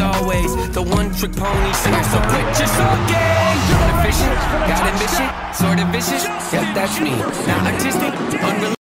always the one-trick pony. So quit your sulking. Efficient, got ambition, sort of vicious. Yep, that's me. Not artistic, unrealistic.